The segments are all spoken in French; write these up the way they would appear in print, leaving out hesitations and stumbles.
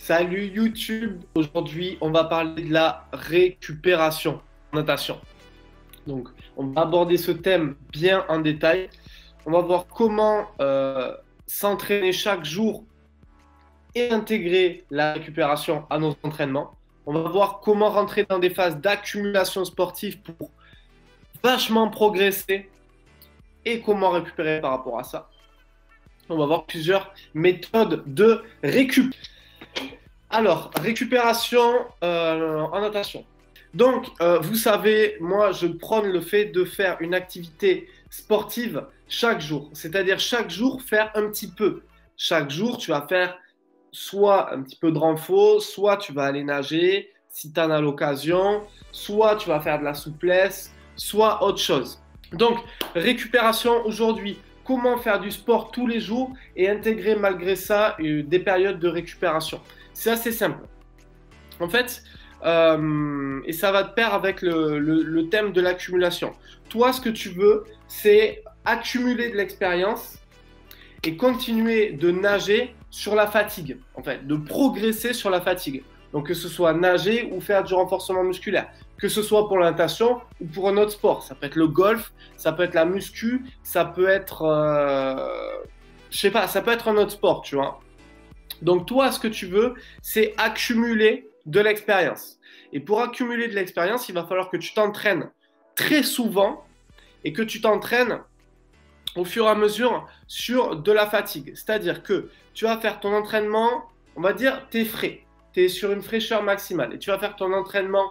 Salut YouTube, aujourd'hui on va parler de la récupération en natation. Donc on va aborder ce thème bien en détail. On va voir comment s'entraîner chaque jour et intégrer la récupération à nos entraînements. On va voir comment rentrer dans des phases d'accumulation sportive pour vachement progresser et comment récupérer par rapport à ça. On va voir plusieurs méthodes de récup. Alors, récupération en natation. Donc, vous savez, moi, je prône le fait de faire une activité sportive chaque jour. C'est-à-dire chaque jour, faire un petit peu. Chaque jour, tu vas faire soit un petit peu de renfort, soit tu vas aller nager si tu en as l'occasion, soit tu vas faire de la souplesse, soit autre chose. Donc, récupération aujourd'hui. Comment faire du sport tous les jours et intégrer malgré ça des périodes de récupération. C'est assez simple. En fait, et ça va de pair avec le thème de l'accumulation. Toi, ce que tu veux, c'est accumuler de l'expérience et continuer de nager sur la fatigue, en fait, de progresser sur la fatigue. Donc, que ce soit nager ou faire du renforcement musculaire, que ce soit pour la natation ou pour un autre sport. Ça peut être le golf, ça peut être la muscu, ça peut être, je sais pas, ça peut être un autre sport, tu vois. Donc, toi, ce que tu veux, c'est accumuler de l'expérience. Et pour accumuler de l'expérience, il va falloir que tu t'entraînes très souvent et que tu t'entraînes au fur et à mesure sur de la fatigue. C'est-à-dire que tu vas faire ton entraînement, on va dire, t'es frais. Tu es sur une fraîcheur maximale et tu vas faire ton entraînement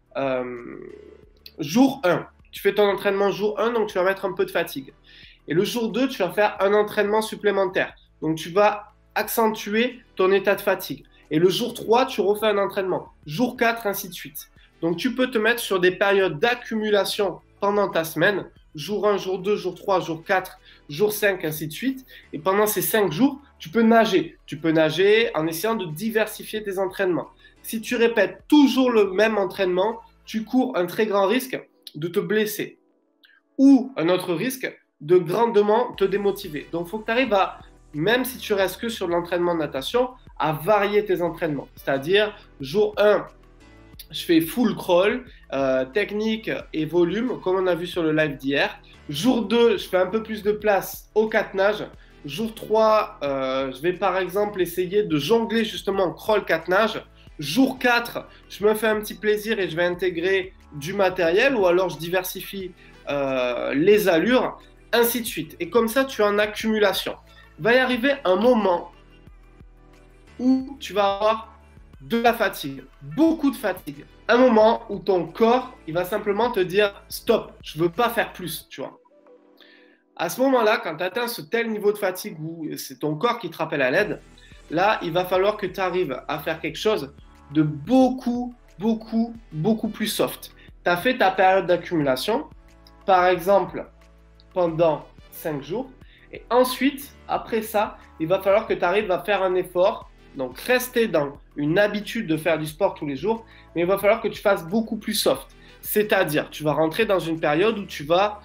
jour 1. Tu fais ton entraînement jour 1, donc tu vas mettre un peu de fatigue. Et le jour 2, tu vas faire un entraînement supplémentaire. Donc tu vas accentuer ton état de fatigue. Et le jour 3, tu refais un entraînement. Jour 4, ainsi de suite. Donc tu peux te mettre sur des périodes d'accumulation pendant ta semaine. Jour 1, jour 2, jour 3, jour 4, jour 5, ainsi de suite. Et pendant ces 5 jours, tu peux nager. Tu peux nager en essayant de diversifier tes entraînements. Si tu répètes toujours le même entraînement, tu cours un très grand risque de te blesser. Ou un autre risque de grandement te démotiver. Donc il faut que tu arrives à, même si tu restes que sur l'entraînement de natation, à varier tes entraînements. C'est-à-dire, jour 1, je fais full crawl, technique et volume, comme on a vu sur le live d'hier. Jour 2, je fais un peu plus de place au 4 nage. Jour 3, je vais par exemple essayer de jongler justement crawl 4 nage. Jour 4, je me fais un petit plaisir et je vais intégrer du matériel ou alors je diversifie les allures, ainsi de suite. Et comme ça, tu es en accumulation. Il va y arriver un moment où tu vas avoir de la fatigue, beaucoup de fatigue. Un moment où ton corps, il va simplement te dire stop, je ne veux pas faire plus, tu vois. À ce moment-là, quand tu atteins ce tel niveau de fatigue où c'est ton corps qui te rappelle à l'aide, là, il va falloir que tu arrives à faire quelque chose de beaucoup plus soft. Tu as fait ta période d'accumulation, par exemple, pendant 5 jours. Et ensuite, après ça, il va falloir que tu arrives à faire un effort. Donc, rester dans une habitude de faire du sport tous les jours, mais il va falloir que tu fasses beaucoup plus soft. C'est-à-dire, tu vas rentrer dans une période où tu vas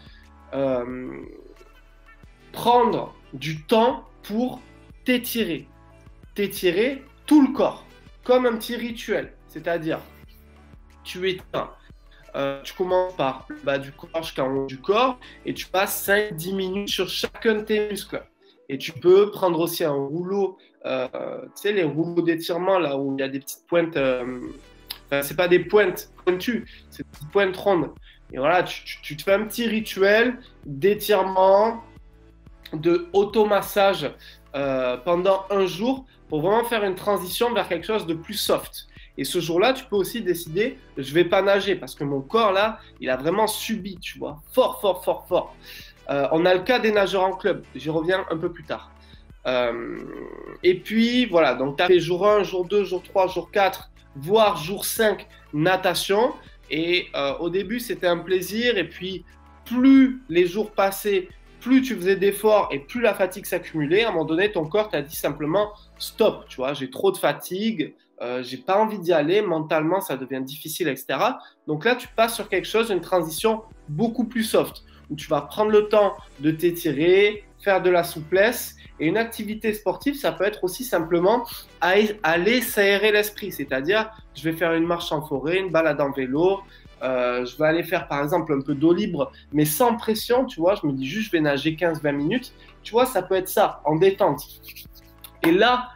prendre du temps pour t'étirer. T'étirer tout le corps, comme un petit rituel. C'est-à-dire, tu éteins. Tu commences par le bas du corps jusqu'en haut du corps et tu passes 5-10 minutes sur chacun de tes muscles. Et tu peux prendre aussi un rouleau, tu sais, les rouleaux d'étirement là où il y a des petites pointes, c'est pas des pointes pointues, c'est des petites pointes rondes. Et voilà, tu te fais un petit rituel d'étirement, de automassage pendant un jour pour vraiment faire une transition vers quelque chose de plus soft. Et ce jour-là, tu peux aussi décider, je vais pas nager parce que mon corps là, il a vraiment subi, tu vois, fort. On a le cas des nageurs en club, j'y reviens un peu plus tard. Et puis voilà, donc tu as fait jour 1, jour 2, jour 3, jour 4, voire jour 5, natation. Et au début, c'était un plaisir. Et puis, plus les jours passaient, plus tu faisais d'efforts et plus la fatigue s'accumulait. À un moment donné, ton corps t'a dit simplement stop, tu vois, j'ai trop de fatigue, j'ai pas envie d'y aller, mentalement ça devient difficile, etc. Donc là, tu passes sur quelque chose, une transition beaucoup plus soft, où tu vas prendre le temps de t'étirer, faire de la souplesse Et une activité sportive, ça peut être aussi simplement aller s'aérer l'esprit. C'est-à-dire, je vais faire une marche en forêt, une balade en vélo, je vais aller faire par exemple un peu d'eau libre, mais sans pression, tu vois. Je me dis juste, je vais nager 15-20 minutes. Tu vois, ça peut être ça, en détente. Et là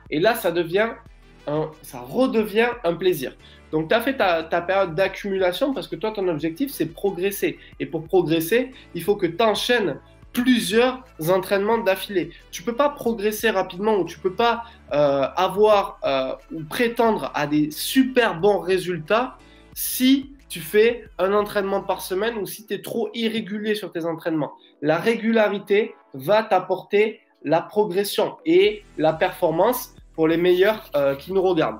ça redevient un plaisir. Donc, tu as fait ta période d'accumulation parce que toi, ton objectif, c'est progresser. Et pour progresser, il faut que tu enchaînes plusieurs entraînements d'affilée. Tu ne peux pas progresser rapidement ou tu ne peux pas avoir ou prétendre à des super bons résultats si tu fais un entraînement par semaine ou si tu es trop irrégulier sur tes entraînements. La régularité va t'apporter la progression et la performance pour les meilleurs qui nous regardent.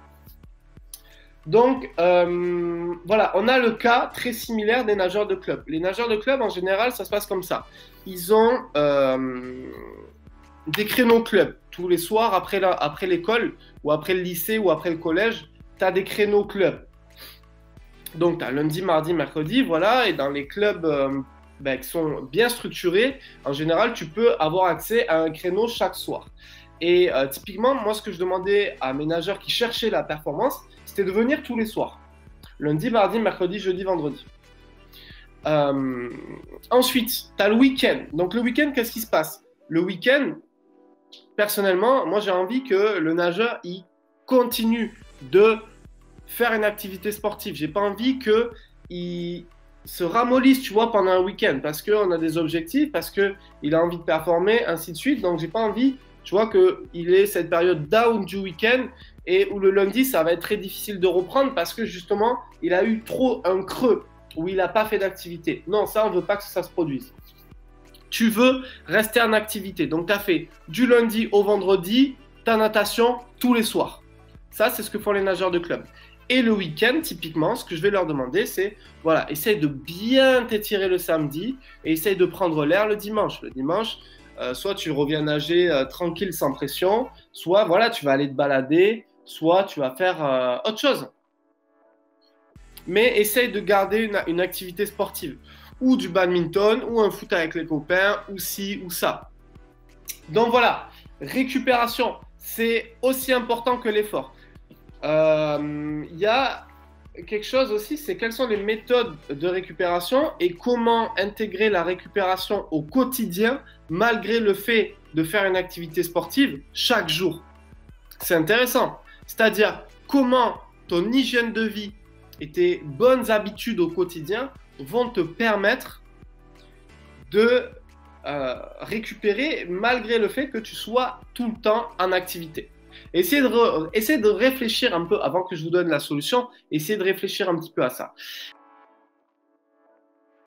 Donc, voilà, on a le cas très similaire des nageurs de club. Les nageurs de club, en général, ça se passe comme ça. Ils ont des créneaux club. Tous les soirs, après l'école, ou après le lycée, ou après le collège, tu as des créneaux club. Donc, tu as lundi, mardi, mercredi, voilà. Et dans les clubs qui sont bien structurés, en général, tu peux avoir accès à un créneau chaque soir. Et typiquement, moi, ce que je demandais à mes nageurs qui cherchaient la performance, c'était de venir tous les soirs. Lundi, mardi, mercredi, jeudi, vendredi. Ensuite, tu as le week-end. Donc, le week-end, qu'est-ce qui se passe? Le week-end, personnellement, moi, j'ai envie que le nageur, il continue de faire une activité sportive. J'ai pas envie qu'il se ramollisse, tu vois, pendant un week-end parce qu'on a des objectifs, parce qu'il a envie de performer, ainsi de suite. Donc, j'ai pas envie, tu vois, qu'il ait cette période down du week-end et où le lundi, ça va être très difficile de reprendre parce que justement, il a eu trop un creux où il n'a pas fait d'activité. Non, ça, on ne veut pas que ça se produise. Tu veux rester en activité. Donc, tu as fait du lundi au vendredi ta natation tous les soirs. Ça, c'est ce que font les nageurs de club. Et le week-end, typiquement, ce que je vais leur demander, c'est, voilà, essaye de bien t'étirer le samedi et essaye de prendre l'air le dimanche. Le dimanche, soit tu reviens nager tranquille, sans pression, soit, voilà, tu vas aller te balader, soit tu vas faire autre chose. Mais essaye de garder une activité sportive, ou du badminton, ou un foot avec les copains, ou ci, ou ça. Donc voilà, récupération, c'est aussi important que l'effort. Y a quelque chose aussi, c'est quelles sont les méthodes de récupération et comment intégrer la récupération au quotidien malgré le fait de faire une activité sportive chaque jour. C'est intéressant. C'est-à-dire comment ton hygiène de vie et tes bonnes habitudes au quotidien vont te permettre de récupérer malgré le fait que tu sois tout le temps en activité. Essayez de réfléchir un peu, avant que je vous donne la solution, essayez de réfléchir un petit peu à ça.